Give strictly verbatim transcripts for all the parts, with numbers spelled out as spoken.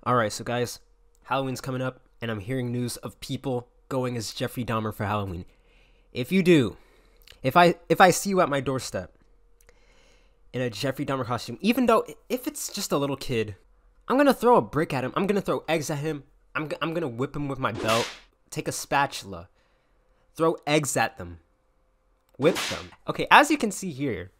Alright, so guys, Halloween's coming up, and I'm hearing news of people going as Jeffrey Dahmer for Halloween. If you do, if I if I see you at my doorstep in a Jeffrey Dahmer costume, even though if it's just a little kid, I'm gonna throw a brick at him. I'm gonna throw eggs at him. I'm I'm gonna whip him with my belt. Take a spatula, throw eggs at them, whip them. Okay, as you can see here,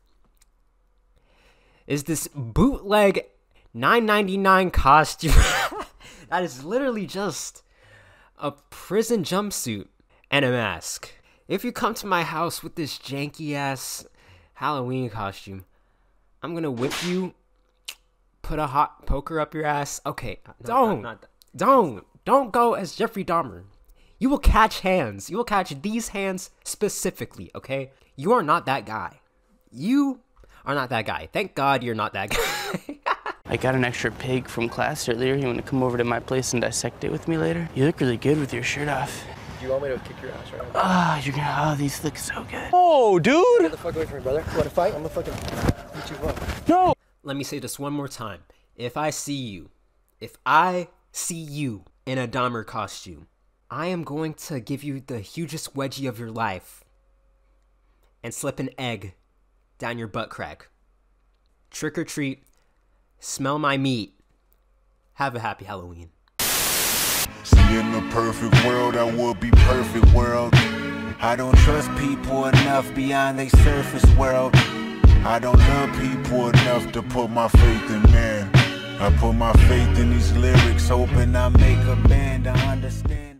is this bootleg nine ninety-nine costume that is literally just a prison jumpsuit and a mask. If you come to my house with this janky ass Halloween costume, I'm gonna whip you, put a hot poker up your ass. Okay, no, don't, not, not, don't, don't go as Jeffrey Dahmer. You will catch hands. You will catch these hands specifically, okay? You are not that guy. You are not that guy. Thank God you're not that guy. I got an extra pig from class earlier. You want to come over to my place and dissect it with me later? You look really good with your shirt off. Do you want me to kick your ass right now? Ah, oh, you're gonna. Oh, these look so good. Oh, dude! Get the fuck away from me, brother. You want to fight? I'm gonna fucking beat you up. No! Let me say this one more time. If I see you, if I see you in a Dahmer costume, I am going to give you the hugest wedgie of your life and slip an egg down your butt crack. Trick or treat. Smell my meat. Have a happy Halloween. See, in the perfect world, I would be perfect world. I don't trust people enough beyond their surface world. I don't love people enough to put my faith in man. I put my faith in these lyrics, hoping I make a band to understand.